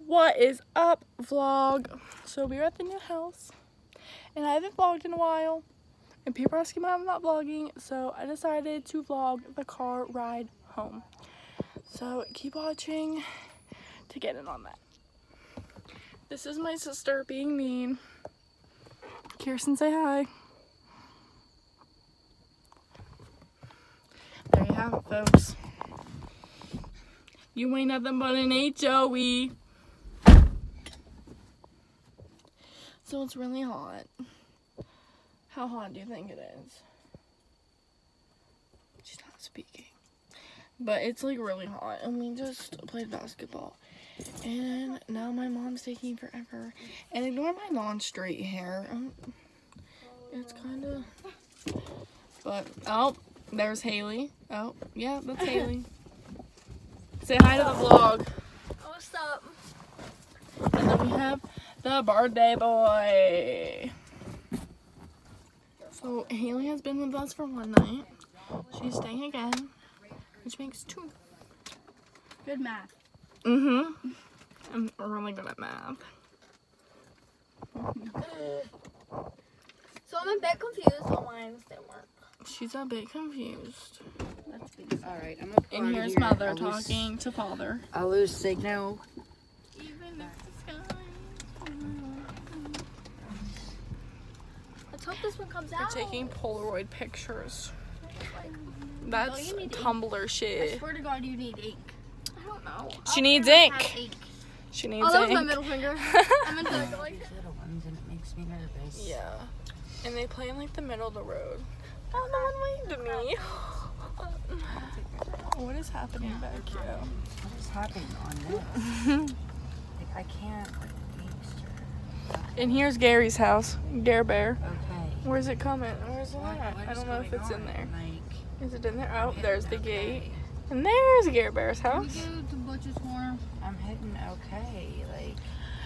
What is up, vlog? So we're at the new house and I haven't vlogged in a while and people are asking why I'm not vlogging, so I decided to vlog the car ride home. So keep watching to get in on that. This is my sister being mean. Kirsten, say hi. There you have it, folks. You ain't nothing but an HOE. So it's really hot. How hot do you think it is? She's not speaking. But it's like really hot and we just played basketball. And now my mom's taking forever. And ignore my non-straight hair. It's kind of... But, oh, there's Haley. Oh, yeah, that's Haley. Say hi to the vlog. What's up? And then we have the birthday boy. So Haley has been with us for one night. She's staying again, which makes 2. Good math. I'm really good at math. So I'm a bit confused on why this didn't work. She's a bit confused. Let's be Alright, I'm And here's mother talking to father. I lose signal. Even if the sky. Let's hope this one comes We're out. taking Polaroid pictures. Like, That's you need Tumblr I shit. swear to God, you need ink. I don't know. She I'll needs never ink. have ink. She needs Oh, that was my ink. middle finger. I meant to go like These little ones and it makes me nervous. Yeah. And they play in like the middle of the road. Oh, no one waved to me. What is happening back here? What is happening on this? Like, I can't And here's Gary's house. Gare Bear. Okay. Where's it coming? Where's it at? What I is don't know if going it's in on? there. Like, Is it in there? Oh, there's the okay. gate. And there's Gare Bear's house. go to Butcher's Corner. I'm hitting okay. Like,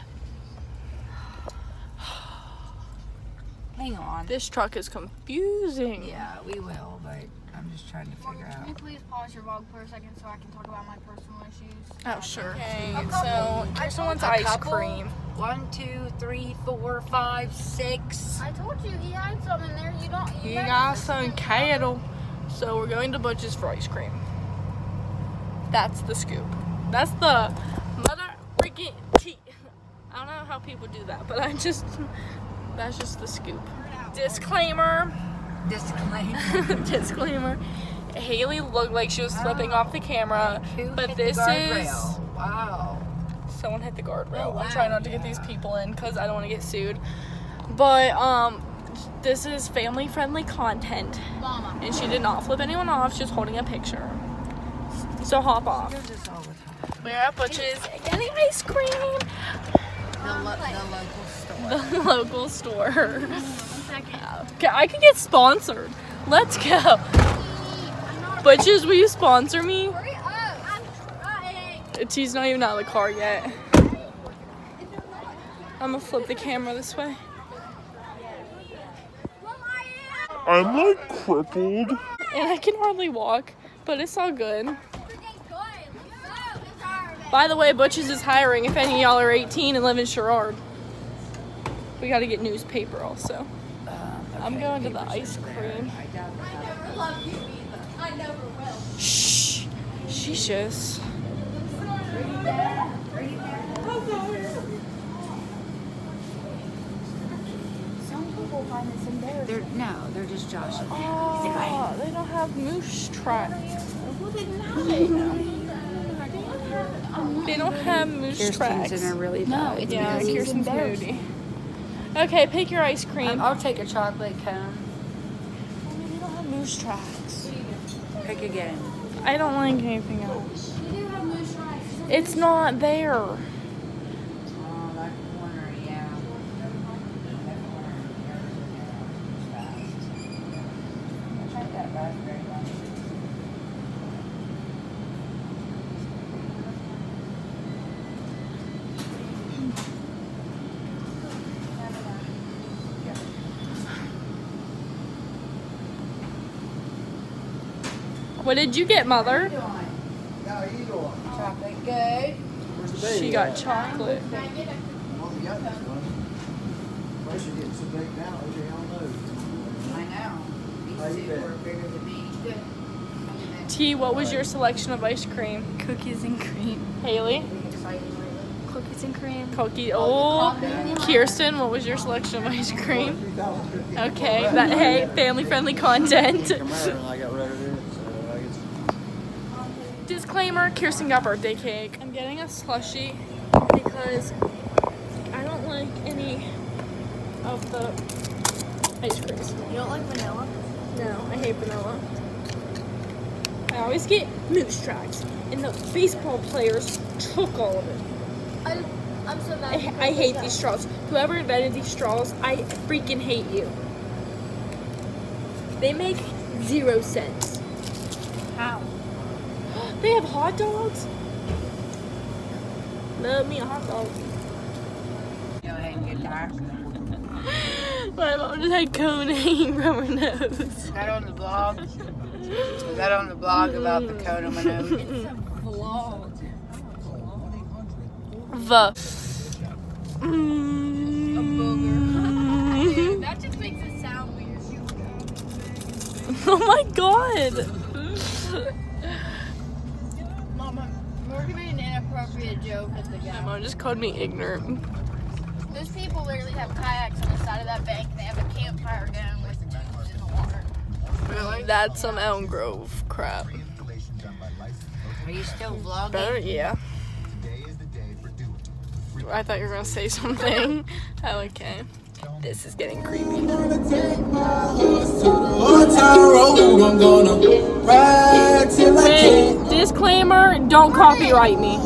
hang on. This truck is confusing. Yeah, we will, but I'm just trying to figure Can out. you please pause your vlog for a second so I can talk about my personal issues? Oh, sure. Okay, A so couple. Kirsten wants A ice couple? cream. 1, 2, 3, 4, 5, 6. I told you he had some in there. You don't. He got some cattle. So we're going to Butch's for ice cream. That's the scoop. That's the mother freaking tea. I don't know how people do that, but that's just the scoop. Disclaimer. Disclaimer. Disclaimer. Haley looked like she was slipping off the camera, Who but hit this the guardrail? is... Wow. Someone hit the guardrail. Oh, wow. I'm trying not to get these people in because I don't want to get sued. But this is family friendly content. Mama. And she did not flip anyone off, she's holding a picture. So hop off. Does this all the time. We're at Butch's getting ice cream. The local store. The local store. 1 second. Okay, I could get sponsored. Let's go. Butch's, will you sponsor me? Hurry up. I'm trying. She's not even out of the car yet. I'm gonna flip the camera this way. I'm like crippled. And I can hardly walk, but it's all good. By the way, Butch's is hiring if any of y'all are 18 and live in Sherrard. We gotta get newspaper also. I'm going to the ice cream. I doubt it. Shh. She's just. They're just joshing. Oh, they don't have moose tracks. They don't have moose tracks. Kirsten's in a really bad. it's Yeah, because he's Kirsten's embarrassed. moody. Okay, pick your ice cream. I'll take a chocolate cone. They don't have moose tracks. Pick again. I don't like anything else. It's not there. Oh, that corner, yeah. I tried that raspberry one. What did you get, Mother? Chocolate good. She got chocolate. T, what was your selection of ice cream? Cookies and cream. Haley? Cookies and cream. Cookie. Oh, Kirsten, what was your selection of ice cream? Okay, that hey, family-friendly content. Disclaimer: Kirsten got birthday cake. I'm getting a slushie because I don't like any of the ice creams. You don't like vanilla? No, I hate vanilla. I always get Moose Tracks, and the baseball players took all of it. I'm so bad. I hate these straws. Whoever invented these straws, I freaking hate you. They make 0 cents. How? They have hot dogs? Love me a hot dog. Go ahead and get that. My mom just had cone hanging from her nose. Is that on the blog? Is that on the blog about the cone on my nose? It's a vlog. Dude, that just makes it sound weird. Oh my god. Mama, we're giving an inappropriate joke at the My guy. mom just called me ignorant. Those people literally have kayaks on the side of that bank and they have a campfire going with tubes in the water. Really? That's some Elm Grove crap. Are you still vlogging? Better, yeah. I thought you were gonna say something. Oh, okay. This is getting creepy. Wait, disclaimer, don't copyright me.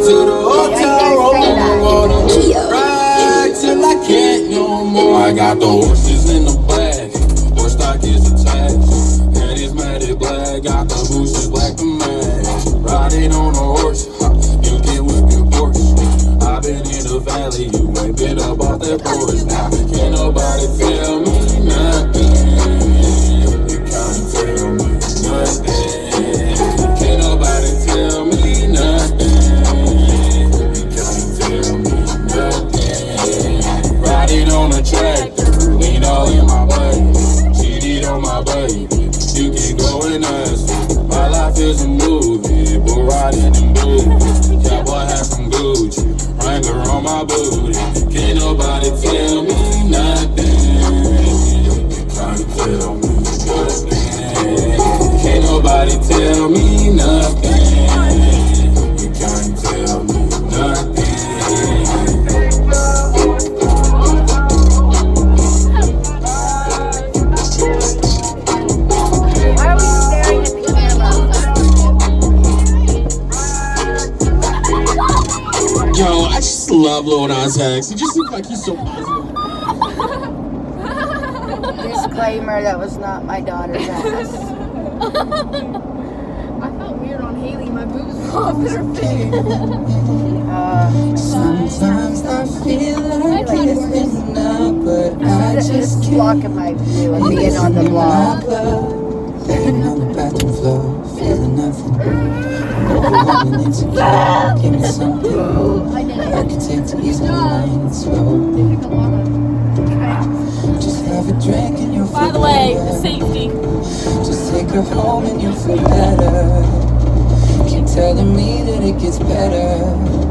I got the horses in the bag, horse stock is attached, and it's matted black, got the bushes black to match. Riding on a horse, you can whip your Porsche. I've been in the valley, you ain't been up off that porch. Now can't nobody tell me nothing. You can't tell me nothing. Can't nobody tell me nothing. You can't tell me nothing. Riding on a tractor, lean all in my body, cheated on my baby. You can go and ask me. My life is a movie, but riding in boots. Cowboy hat from Gucci, Wrangler on my booty. Can't nobody tell me nothing. You can't tell me nothing. Can't nobody tell me nothing. You can't tell me nothing. Why are we staring at the camera? Yo, I just love Lil Nas X. He just seems like he's so positive. Disclaimer, that was not my daughter's ass. I felt weird on Haley. My boobs were off in her face. Sometimes I feel like it's enough, but I just can't. Blocking my view and being on the blog. Laying on the bathroom floor, feeling nothing. Overwhelming insecure, give me something I can take to ease my mind slow. Just have a drink and you'll feel By the way, better. safety. Just take her home and you'll feel better. Keep telling me that it gets better.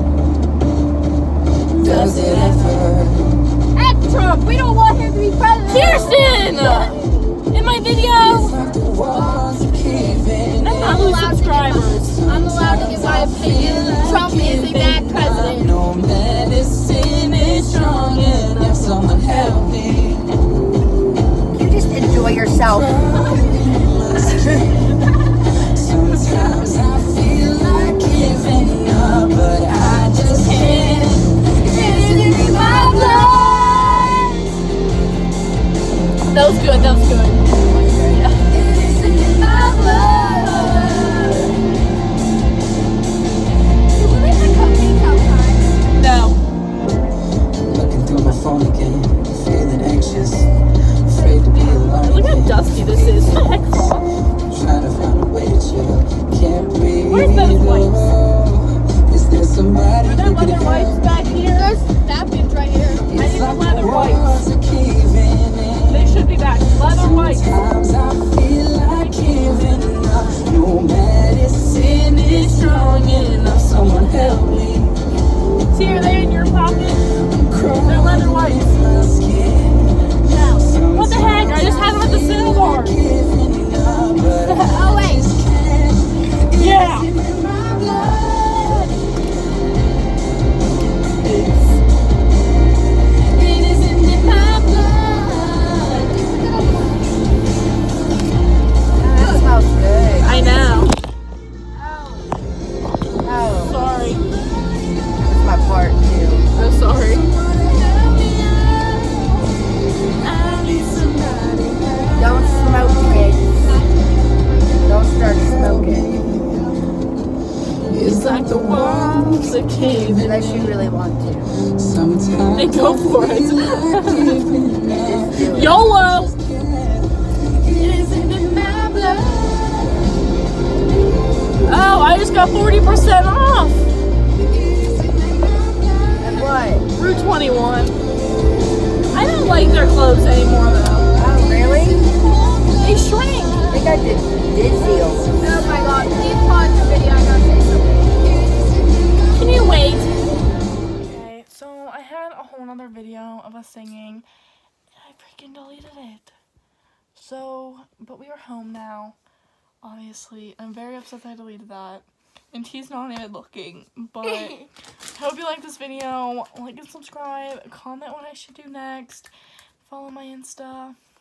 Does it ever? F Trump, we don't want him to be president. Kirsten! In my video! It's like the walls are caving I'm not losing subscribers. I'm allowed to give my opinion. Trump is a bad president. No medicine is strong enough. Someone help me. You just enjoy yourself. Sometimes I feel like giving up, but I just can't. That was good, that was good. What is the company really want to. Sometimes Then go for it. Just do it. YOLO! Oh, I just got 40% off! And what? Route 21. I don't like their clothes anymore though. Oh, really? They shrink. They got the deals. Oh my god, please pause the video. I gotta say something. Can you wait? Okay, so I had a whole nother video of us singing and I freaking deleted it. So, but we are home now. Obviously, I'm very upset that I deleted that. And he's not even looking. But I hope you like this video. Like and subscribe. Comment what I should do next. Follow my Insta.